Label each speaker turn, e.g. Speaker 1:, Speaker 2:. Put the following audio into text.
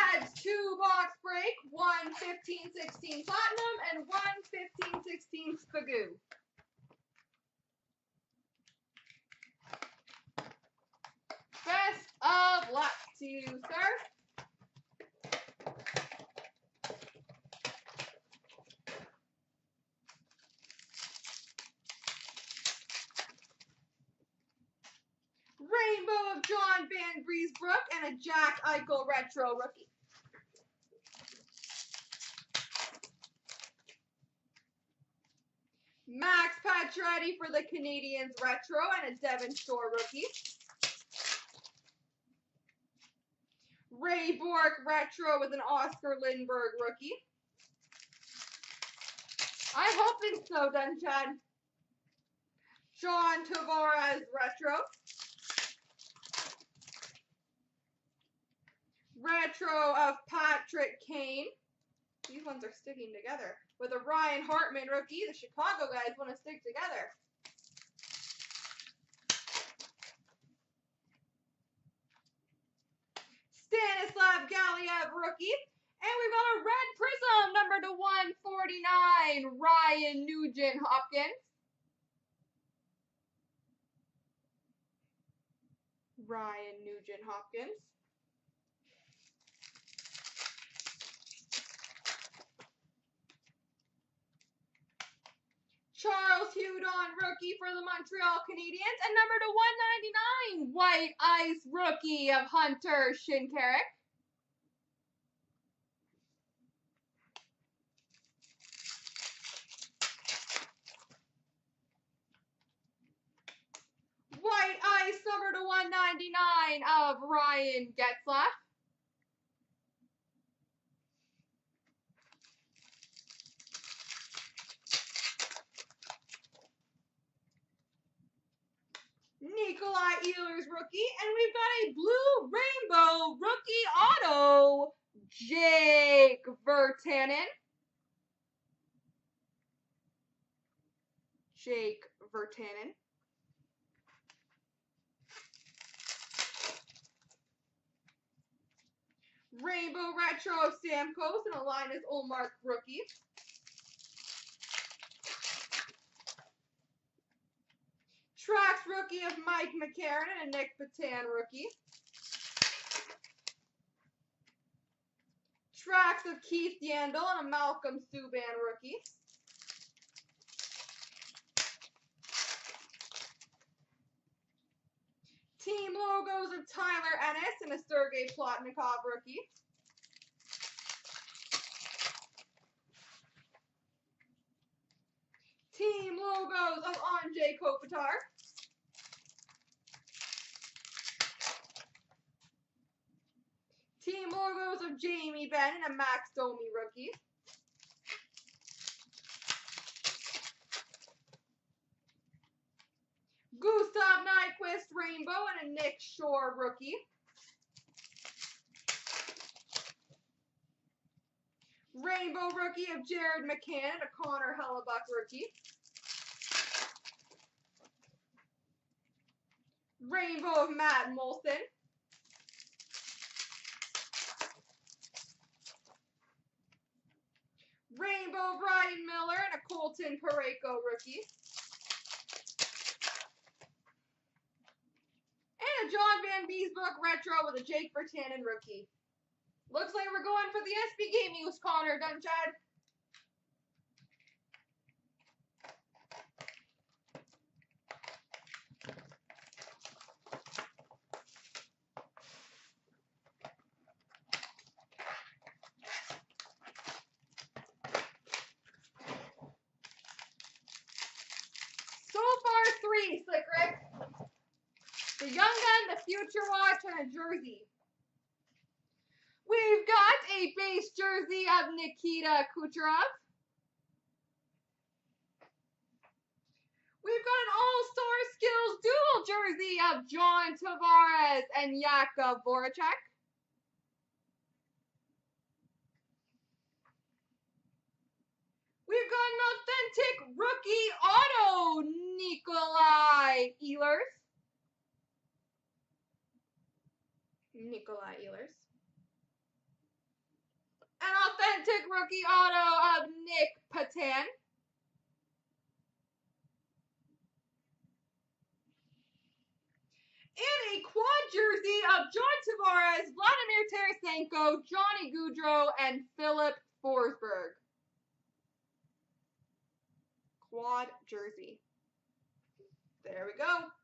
Speaker 1: Chad's 2-box break, 1/15/16 Platinum and 1/15/16 Spagoo. Best of luck to you, sir. Rainbow of John Van Briesbroek and a Jack Eichel Retro rookie. Max Pacioretty for the Canadiens Retro and a Devon Shore rookie. Ray Bourque Retro with an Oscar Lindbergh rookie. I'm hoping so, done, Chad. John Tavares Retro. Retro of Patrick Kane. These ones are sticking together. With a Ryan Hartman rookie. The Chicago guys want to stick together. Stanislav Galiev rookie. And we've got a red prism number to 149. Ryan Nugent Hopkins. Ryan Nugent Hopkins. Charles Hudon rookie for the Montreal Canadiens. And number to 199, white ice rookie of Hunter Shinkaruk. White ice number to 199 of Ryan Getzlaf. Nikolai Ehlers rookie, and we've got a blue rainbow rookie auto, Jake Virtanen. Jake Virtanen. Rainbow retro of Stamkos and a Linus Ullmark rookie. Trax rookie of Mike McCarron and a Nick Patan rookie. Trax of Keith Yandel and a Malcolm Subban rookie. Team logos of Tyler Ennis and a Sergei Plotnikov rookie. Team logos of Anze Kopitar. Team logos of Jamie Benn and a Max Domi rookie. Gustav Nyquist rainbow and a Nick Shore rookie. Rainbow rookie of Jared McCann and a Connor Hellebuck rookie. Rainbow of Matt Moulson. Rainbow of Ryan Miller and a Colton Parayko rookie. And a John Van Briesbroek retro with a Jake Virtanen rookie. Looks like we're going for the SB Game Use, Connor, done, Chad? So far, 3, Slick Rick. The Young Gun, the Future Watch, and a jersey. We've got a base jersey of Nikita Kucherov. We've got an All-Star Skills dual jersey of John Tavares and Jakub Voracek. We've got an authentic rookie auto, Nikolai Ehlers. Nikolai Ehlers. Authentic rookie auto of Nick Patan. And a quad jersey of John Tavares, Vladimir Tarasenko, Johnny Gaudreau, and Philip Forsberg. Quad jersey. There we go.